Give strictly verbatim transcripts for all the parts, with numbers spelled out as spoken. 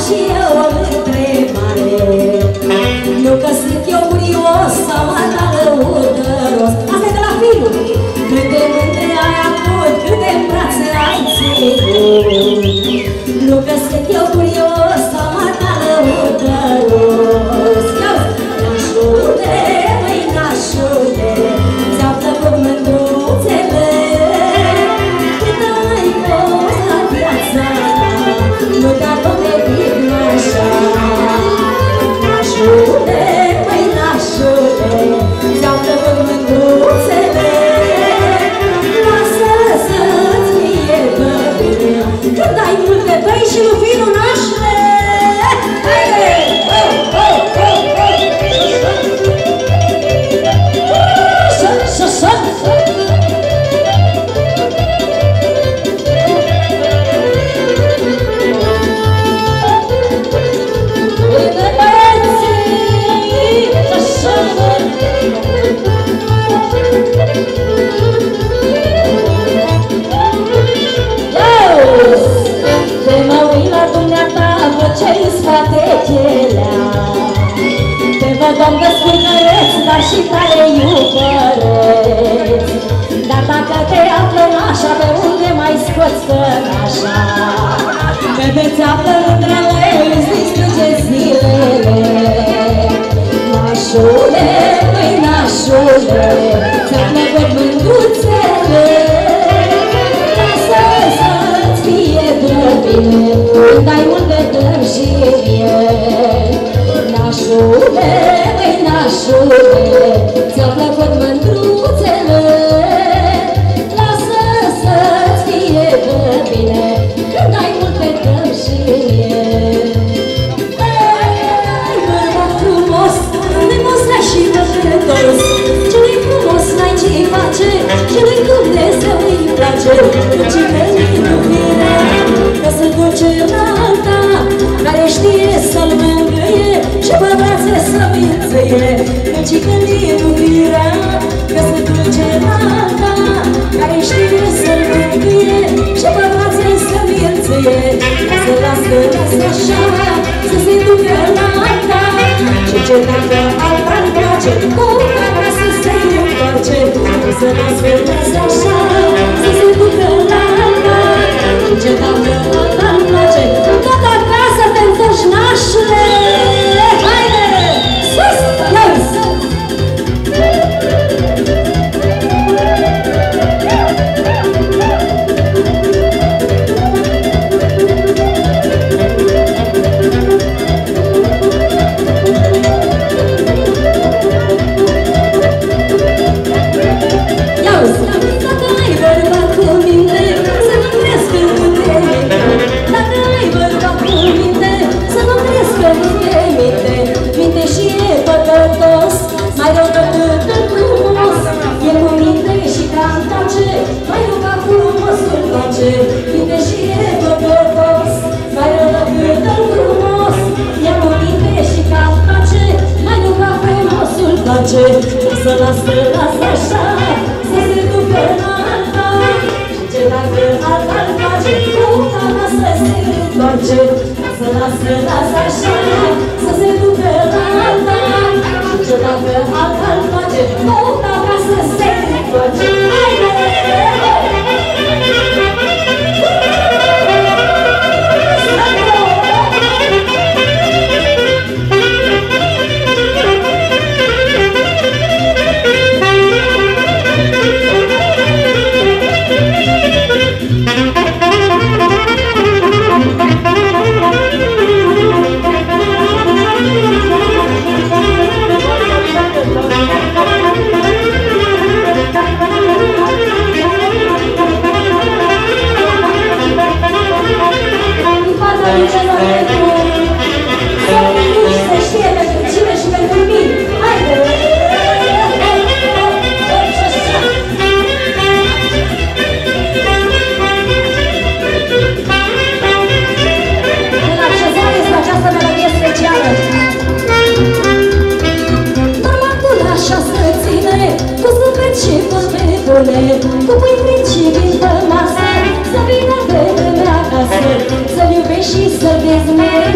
și eu o întrebare. Nu că sunt eu curios sau atalăudăros. Asta e de la film. Câte mândre ai avut, câte brațe ai ținut. Nu că sunt eu curios sau atalăudăros. Nașule, măi nașule, ți-au plăcut mândruțele. Cât ai fost la viața ta, nu te-a dovedit așa. Nașule, măi nașule, ți-au plăcut mândruțele. Lasă să-ți fie bine, când ai multe băi și nu vii un nașule. Haide! Oh, oh, oh, oh! Să, să, să! Uite băieții! Să, să! Te mă uit la dumneata, vă ce-i spate chelea. Te văd om descurcăreț, dar și tare iubăreț. Dar dacă te află nașa, pe unde mai scoți cănașa? Că te-ți află întrele, îți distruge zilele. Nașule, măi nașule, ți-a plăcut mândruțele. Lasă să-ți fie bine, când ai multe dăm și mie. Nașule, măi nașule, ți-a plăcut mândruțele. Lasă să-ți fie bine, când ai multe dăm și mie. Ei, bărbat frumos, nemostea și păcătos, ce-i frumos n-ai ce-i face, și lui Dumnezeu îi place. Căci că-i iubire, că se duce în alta, care știe să-l mângâie și pe brațe să mințăie. Căci că-i iubirea, că se duce în alta, care știe să-l mângâie și pe brațe să mințăie. Să lasă, lasă așa, să se ducă la alta, și ce dacă alta-l place, cum acasă să-i întoarce. Să lasă, lasă așa, să se ducă la alta, și ce dacă alta-l place, tot acasă te întorci, nașule. Haide, sus, iauzi! Dacă ai bărbat cu minte, să nu crezi că nu te minte. Dacă ai bărbat cu minte, să nu crezi că nu te minte. Minte și e păcătos, mai rău decât în frumos. E cu minte și cantace, mai rău ca frumosul face. Minte și e păcătos, mai rău decât în frumos. E cu minte și cantace, mai rău ca frumosul face. Să lasă, lasă așa, să se ducă la alta, și ce dacă alta-l face, cum acasă se întoarce. Să lasă, lasă așa, să se ducă la alta, și ce dacă alta-l face, cum acasă se întoarce. Cu pui principii pe masă, să vină vremea acasă, să-l iubești și să-l dezmeri.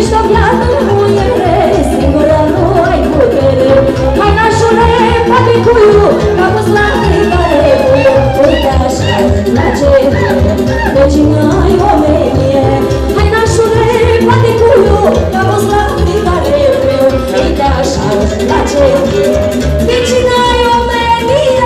ești o viață muiere, singură nu ai putere. Hai nașule, poate cuiu, că a fost la fricare buiu. Uite așa îți place, vecina-i omenie. Hai nașule, poate cuiu, că a fost la fricare buiu. Uite așa îți place, vecina-i omenie.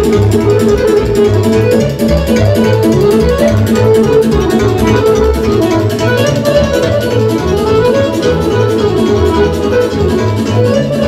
Thank you.